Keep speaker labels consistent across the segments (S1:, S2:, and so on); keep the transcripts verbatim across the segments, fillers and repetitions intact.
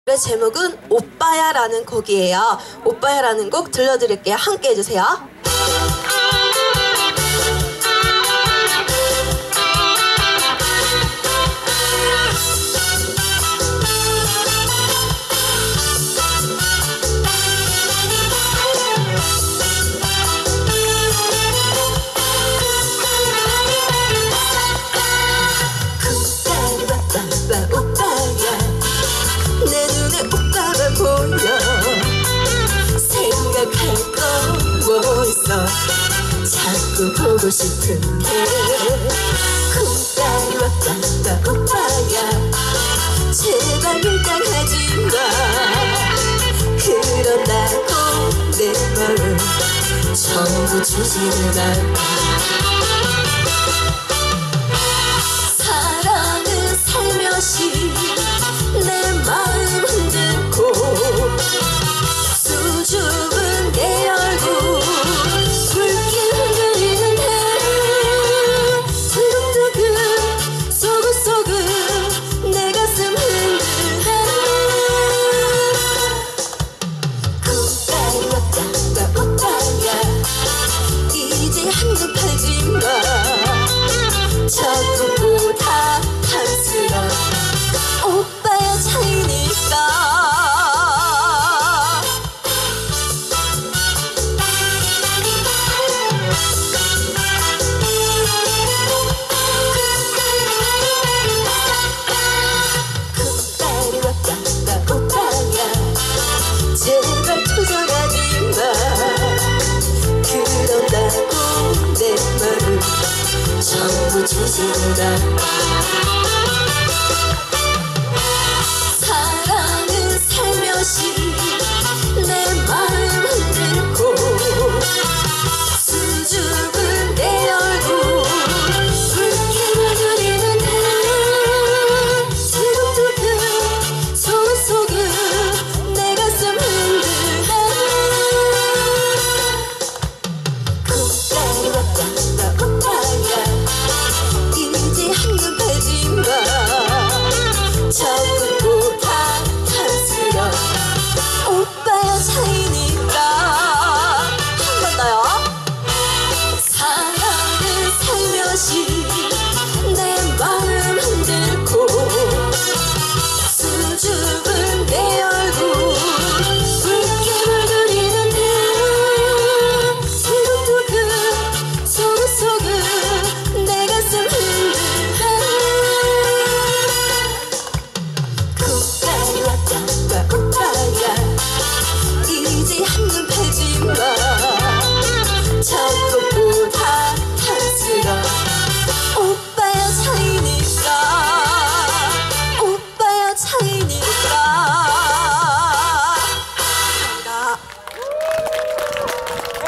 S1: 노래 제목은 오빠야라는 곡이에요. 오빠야라는 곡 들려드릴게요. 함께 해주세요.
S2: 자꾸 보고 싶은데 쿵따리 왔다 오빠야 제발 밀당하지마 그런다고 내 마음 전부 주지는 않아 사랑은 살며시 내 마음 흔들고 수줍은 내 얼굴 저것보다 탐스러워 오빠야 차이니까 오빠야 오빠야 제발 투정하지마 그런다고 내 마음 전부 주지는 않아 사랑은 살며시 내 마음 흔들고 수줍은 내 얼굴 붉게 물들이는데 두근두근 소근소근 내 가슴 흔들어 쿵따리 왔다 오빠야 이제 한눈 팔지마 저것보다 탐스러워 오빠야 차이니까 한 번 더요 사랑은 살며시 내 마음 흔들고 수줍은 내 얼굴 붉게 물들이는데 두근두근 소근소근 내 가슴 흔들어 쿵따리 왔다 오빠야 이제 한눈 팔지마 저것보다 탐스러워 오빠야 차이니까 오빠야 차이니까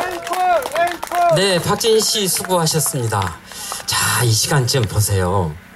S3: 네, 박진희 씨 수고하셨습니다. 자, 이 시간쯤 보세요.